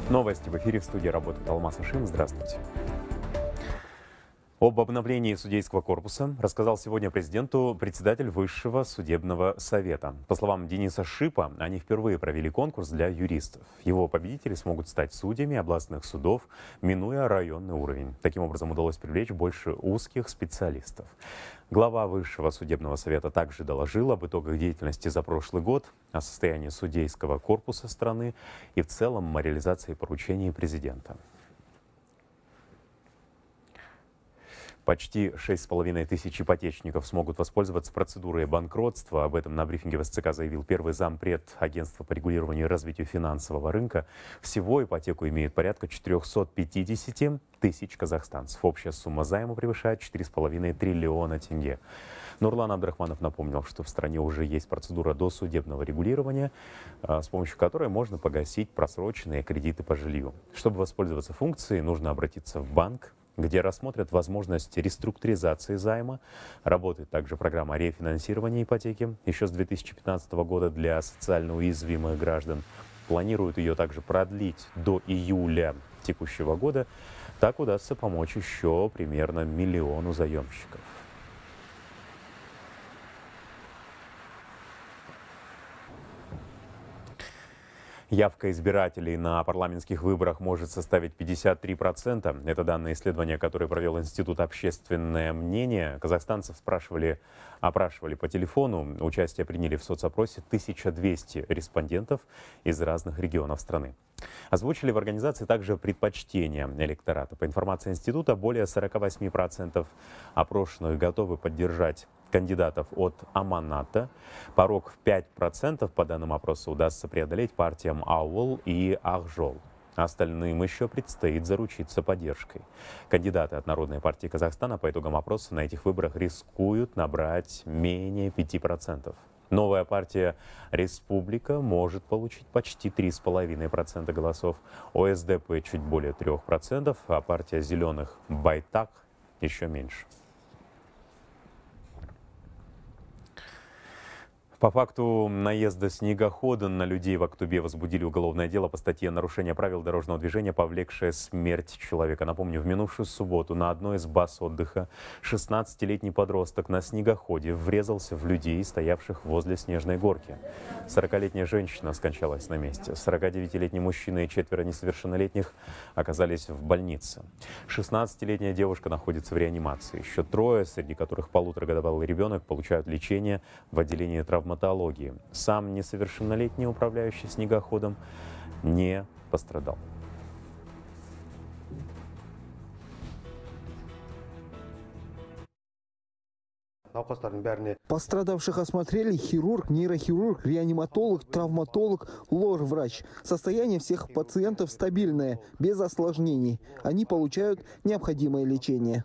Новости в эфире, в студии работает Алмаз Ашим. Здравствуйте. Об обновлении судейского корпуса рассказал сегодня президенту председатель Высшего судебного совета. По словам Дениса Шипа, они впервые провели конкурс для юристов. Его победители смогут стать судьями областных судов, минуя районный уровень. Таким образом, удалось привлечь больше узких специалистов. Глава Высшего судебного совета также доложил об итогах деятельности за прошлый год, о состоянии судейского корпуса страны и в целом о реализации поручений президента. Почти 6,5 тысяч ипотечников смогут воспользоваться процедурой банкротства. Об этом на брифинге в СЦК заявил первый зампред Агентства по регулированию и развитию финансового рынка. Всего ипотеку имеют порядка 450 тысяч казахстанцев. Общая сумма займа превышает 4,5 триллиона тенге. Нурлан Абдрахманов напомнил, что в стране уже есть процедура досудебного регулирования, с помощью которой можно погасить просроченные кредиты по жилью. Чтобы воспользоваться функцией, нужно обратиться в банк, где рассмотрят возможность реструктуризации займа. Работает также программа рефинансирования ипотеки еще с 2015 года для социально уязвимых граждан. Планируют ее также продлить до июля текущего года. Так удастся помочь еще примерно 1 миллиону заемщиков. Явка избирателей на парламентских выборах может составить 53%. Это данные исследования, которые провел Институт «Общественное мнение». Казахстанцев опрашивали по телефону. Участие приняли в соцопросе 1200 респондентов из разных регионов страны. Озвучили в организации также предпочтения электората. По информации института, более 48% опрошенных готовы поддержать кандидатов от Аманата. Порог в 5% по данным опроса удастся преодолеть партиям Ауыл и Ахжол. Остальным еще предстоит заручиться поддержкой. Кандидаты от Народной партии Казахстана по итогам опроса на этих выборах рискуют набрать менее 5%. Новая партия «Республика» может получить почти 3,5% голосов, ОСДП чуть более 3%, а партия «Зеленых» «Байтак» еще меньше. По факту наезда снегохода на людей в Актубе возбудили уголовное дело по статье «Нарушение правил дорожного движения, повлекшее смерть человека». Напомню, в минувшую субботу на одной из баз отдыха 16-летний подросток на снегоходе врезался в людей, стоявших возле снежной горки. 40-летняя женщина скончалась на месте. 49-летний мужчина и 4 несовершеннолетних оказались в больнице. 16-летняя девушка находится в реанимации. Еще 3, среди которых 1,5-годовалый ребенок, получают лечение в отделении травматологии. Сам несовершеннолетний управляющий снегоходом не пострадал. Пострадавших осмотрели хирург, нейрохирург, реаниматолог, травматолог, лор-врач. Состояние всех пациентов стабильное, без осложнений. Они получают необходимое лечение.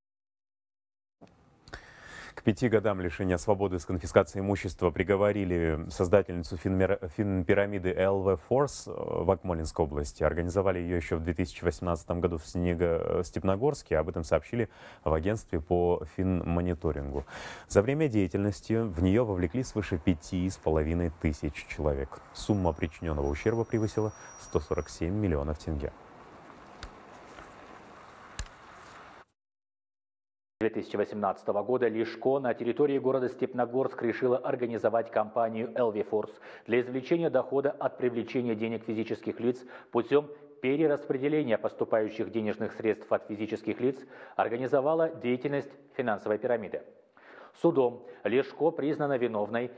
К 5 годам лишения свободы с конфискацией имущества приговорили создательницу финпирамиды ЛВ Форс в Акмолинской области. Организовали ее еще в 2018 году в Степногорске. Об этом сообщили в агентстве по финмониторингу. За время деятельности в нее вовлекли свыше 5,5 тысяч человек. Сумма причиненного ущерба превысила 147 миллионов тенге. 2018 года Лишко на территории города Степногорск решила организовать компанию «Элвифорс» для извлечения дохода от привлечения денег физических лиц путем перераспределения поступающих денежных средств от физических лиц, организовала деятельность финансовой пирамиды. Судом Лишко признана виновной.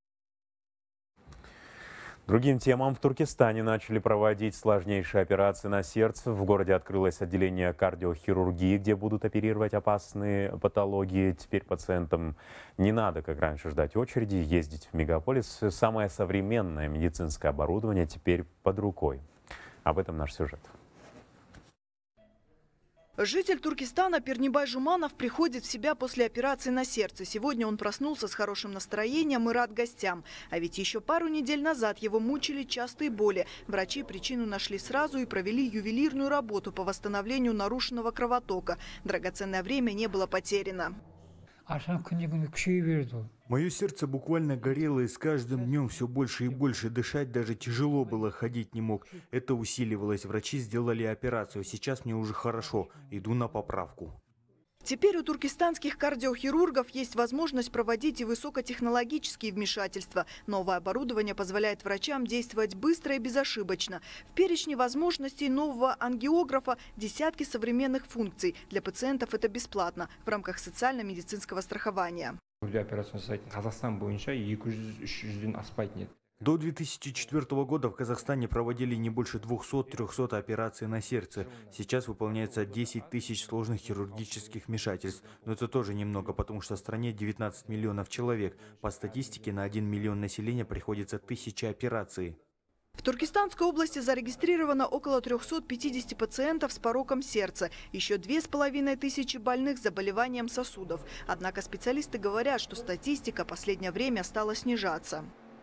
Другим темам, в Туркестане начали проводить сложнейшие операции на сердце. В городе открылось отделение кардиохирургии, где будут оперировать опасные патологии. Теперь пациентам не надо, как раньше, ждать очереди, ездить в мегаполис. Самое современное медицинское оборудование теперь под рукой. Об этом наш сюжет. Житель Туркестана Пернебай Жуманов приходит в себя после операции на сердце. Сегодня он проснулся с хорошим настроением и рад гостям. А ведь еще пару недель назад его мучили частые боли. Врачи причину нашли сразу и провели ювелирную работу по восстановлению нарушенного кровотока. Драгоценное время не было потеряно. Мое сердце буквально горело, и с каждым днем все больше и больше. Дышать даже тяжело было, ходить не мог. Это усиливалось. Врачи сделали операцию. Сейчас мне уже хорошо. Иду на поправку. Теперь у туркестанских кардиохирургов есть возможность проводить и высокотехнологические вмешательства. Новое оборудование позволяет врачам действовать быстро и безошибочно. В перечне возможностей нового ангиографа десятки современных функций. Для пациентов это бесплатно в рамках социально-медицинского страхования. До 2004 года в Казахстане проводили не больше 200-300 операций на сердце. Сейчас выполняется 10 тысяч сложных хирургических вмешательств. Но это тоже немного, потому что в стране 19 миллионов человек. По статистике, на 1 миллион населения приходится 1000 операций. В Туркестанской области зарегистрировано около 350 пациентов с пороком сердца. Еще 2500 больных с заболеванием сосудов. Однако специалисты говорят, что статистика в последнее время стала снижаться.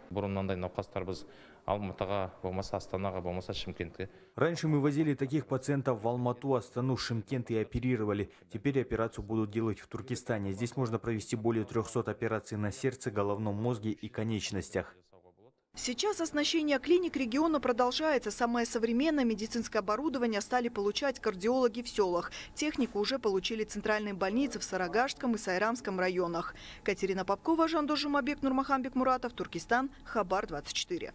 Раньше мы возили таких пациентов в Алмату, Астану, Шымкент и оперировали. Теперь операцию будут делать в Туркестане. Здесь можно провести более 300 операций на сердце, головном мозге и конечностях. Сейчас оснащение клиник региона продолжается. Самое современное медицинское оборудование стали получать кардиологи в селах. Технику уже получили центральные больницы в Сарагашском и Сайрамском районах. Катерина Попкова, Жандос Жумабек, Нурмахамбек Муратов, Туркестан, Хабар 24.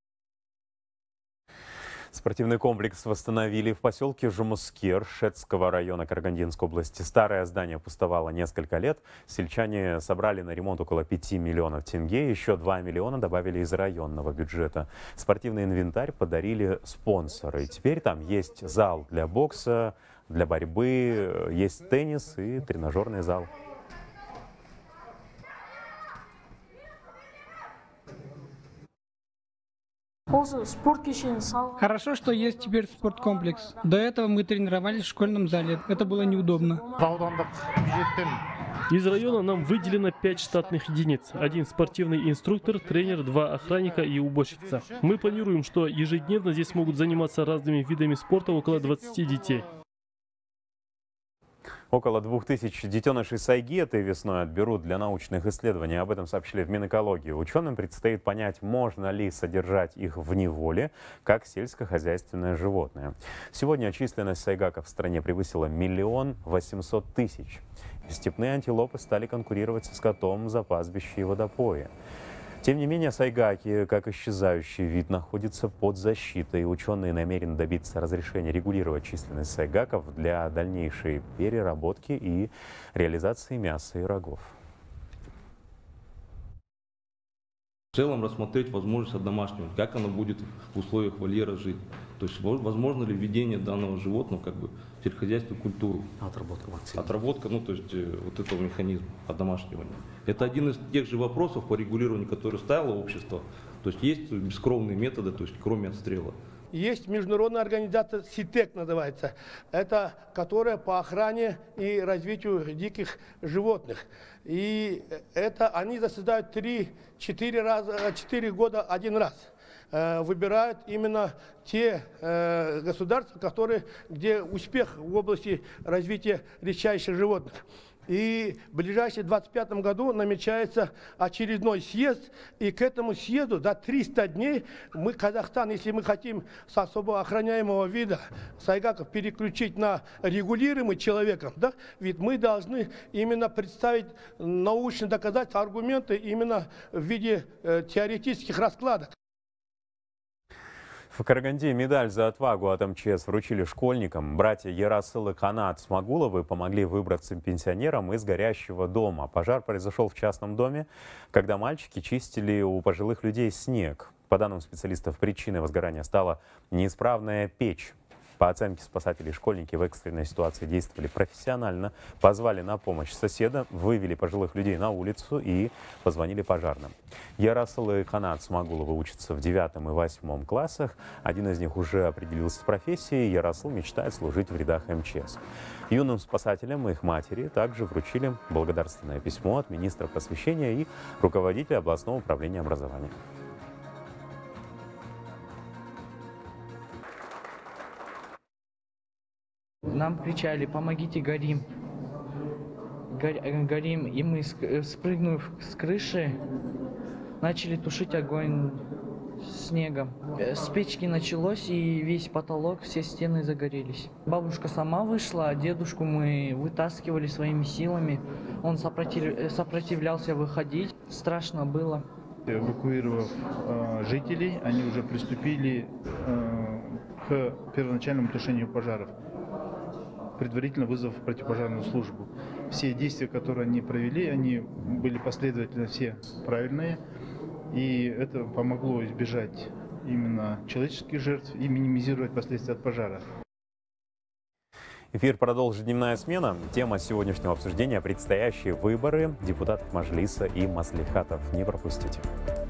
Спортивный комплекс восстановили в поселке Жумускер Шетского района Карагандинской области. Старое здание пустовало несколько лет. Сельчане собрали на ремонт около 5 миллионов тенге. Еще 2 миллиона добавили из районного бюджета. Спортивный инвентарь подарили спонсоры. Теперь там есть зал для бокса, для борьбы, есть теннис и тренажерный зал. Хорошо, что есть теперь спорткомплекс. До этого мы тренировались в школьном зале. Это было неудобно. Из района нам выделено 5 штатных единиц. 1 спортивный инструктор, тренер, 2 охранника и уборщица. Мы планируем, что ежедневно здесь могут заниматься разными видами спорта около 20 детей. Около 2000 детенышей сайги этой весной отберут для научных исследований. Об этом сообщили в Минэкологии. Ученым предстоит понять, можно ли содержать их в неволе, как сельскохозяйственное животное. Сегодня численность сайгаков в стране превысила 1 800 000. Степные антилопы стали конкурировать со скотом за пастбища и водопои. Тем не менее, сайгаки, как исчезающий вид, находится под защитой. Ученые намерены добиться разрешения регулировать численность сайгаков для дальнейшей переработки и реализации мяса и рогов. В целом рассмотреть возможность одомашнивания, как оно будет в условиях вольера жить. То есть возможно ли введение данного животного в сельскохозяйственную культуру. Отработка, то есть вот этого механизма одомашнивания. Это один из тех же вопросов по регулированию, который ставило общество. То есть бескровные методы, то есть кроме отстрела. Есть международная организация СИТЕК называется, это которая по охране и развитию диких животных. И это они заседают 4 года один раз. Выбирают именно те государства, где успех в области развития редчайших животных. И в ближайшем 2025 году намечается очередной съезд. И к этому съезду за 300 дней мы, Казахстан, если мы хотим с особо охраняемого вида сайгаков переключить на регулируемый человеком, ведь мы должны именно представить научно доказать аргументы именно в виде теоретических раскладок. В Караганде медаль за отвагу от МЧС вручили школьникам. Братья Ярасыл и Канат Смагуловы помогли выбраться пенсионерам из горящего дома. Пожар произошел в частном доме, когда мальчики чистили у пожилых людей снег. По данным специалистов, причиной возгорания стала неисправная печь. По оценке спасателей, школьники в экстренной ситуации действовали профессионально, позвали на помощь соседа, вывели пожилых людей на улицу и позвонили пожарным. Ярасыл и Канат Смагуловы учатся в 9 и 8 классах. Один из них уже определился с профессией. Ярасыл мечтает служить в рядах МЧС. Юным спасателям и их матери также вручили благодарственное письмо от министра просвещения и руководителя областного управления образования. Нам кричали: помогите, горим. горим, и мы, спрыгнув с крыши, начали тушить огонь снегом. С печки началось, и весь потолок, все стены загорелись. Бабушка сама вышла, а дедушку мы вытаскивали своими силами. Он сопротивлялся выходить. Страшно было. Эвакуировав жителей, они уже приступили к первоначальному тушению пожаров, предварительно вызвав противопожарную службу. Все действия, которые они провели, они были последовательно все правильные, и это помогло избежать именно человеческих жертв и минимизировать последствия от пожара. Эфир продолжит дневная смена. Тема сегодняшнего обсуждения – предстоящие выборы депутатов Маджлиса и Маслихатов. Не пропустите.